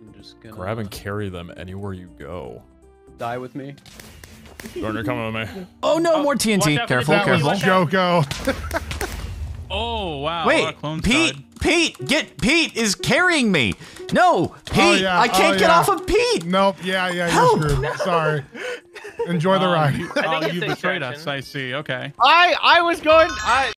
I'm just gonna Grab and carry them anywhere you go. die with me. Jordan, you're coming with me. Oh no, more TNT. Careful, That was careful. Joko. Oh wow. A lot Wait, of clones Pete, died. Pete is carrying me. No, Pete, yeah, I can't get off of Pete. Nope. Yeah, Help. you're screwed. Sorry. Enjoy the ride. Oh, it's you a betrayed us. distraction. I see. Okay. I was going.